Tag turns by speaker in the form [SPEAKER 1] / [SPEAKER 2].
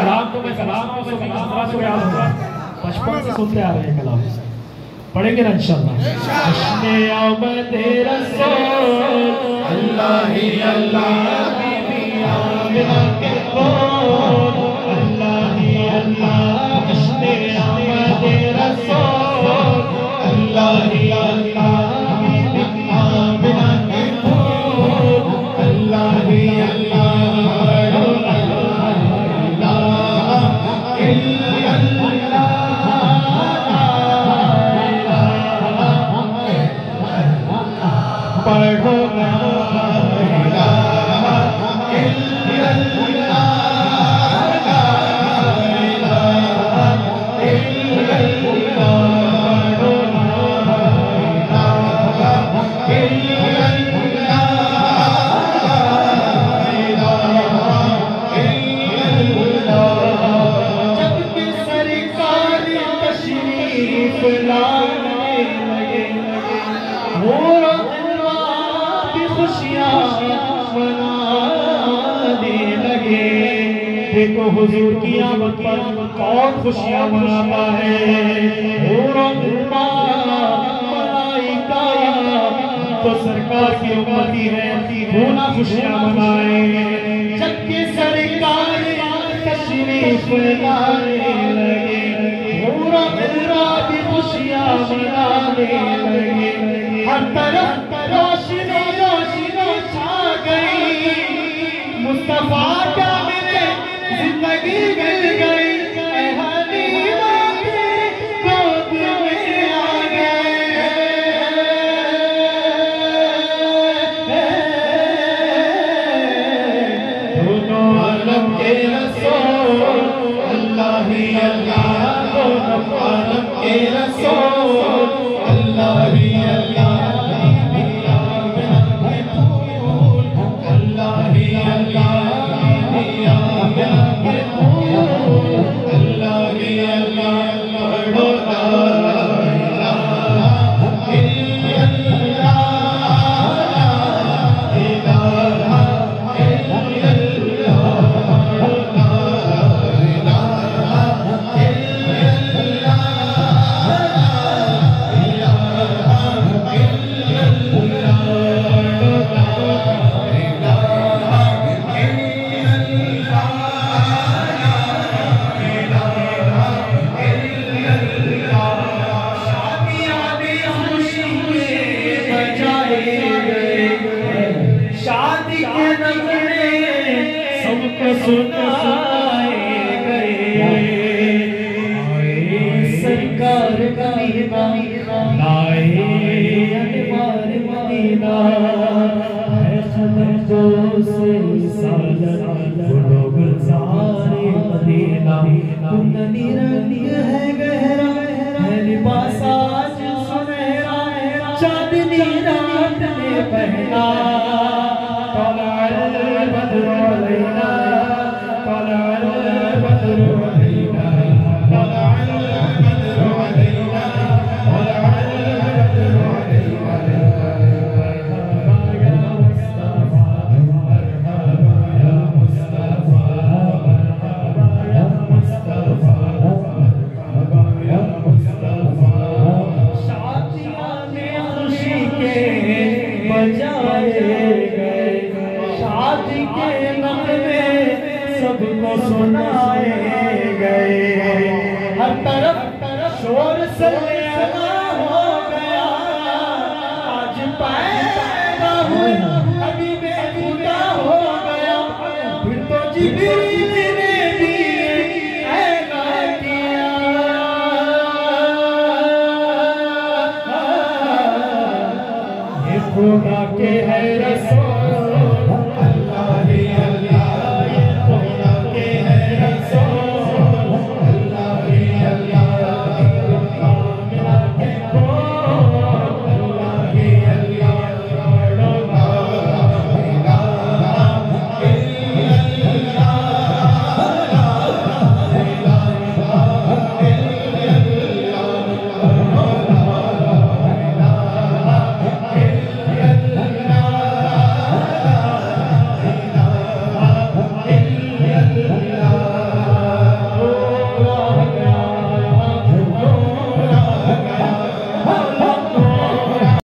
[SPEAKER 1] کلام تو میں کلام کو بچپن سے سنتے آ رہے ہیں کلام پڑھیں گے نا انشاءاللہ جشن آمد رسول اللہ ہی اللہ بی بی آمنہ کے قول اللہ ہی اللہ جشن آمد رسول اللہ ہی اللہ بی بی آمنہ کے قول اللہ ہی اللہ دیکھو حضور کی آمد پر کون خوشیاں مناتا ہے حور و ملائکہ تو سرکار کی امتی ہے کیوں نہ خوشیاں منائے جب کہ سرکار تشریف لانے لگے حور و ملائکہ بھی خوشیاں منانے لگے ہر طرف روشنی روشنی چھا گئی مصطفیٰ کا زندگی مل گئی اے حلیمہ تیری گود میں آ گئے دونوں عالم کے رسول اللہ ہی اللہ دونوں عالم کے رسول اللہ ہی اللہ سرکار مدینہ لائے انوار مدینہ ہے خدم کو سے سالت بڑو گلزار مدینہ کندنی رنگ ہے گہرا ہے لباس آج سنہرا چاندنی رات نے پہنا طلع البدر علینا طلع البدر علینا طلع البدر علینا طلع البدر علینا مرحبا یا مصطفیٰ مرحبا یا مصطفیٰ مرحبا یا مصطفیٰ مرحبا یا مصطفیٰ شادیاں میں خوشی کے بجائے گئے شادی کے نغمے سب کو سنائے گئے ہر طرف شور سے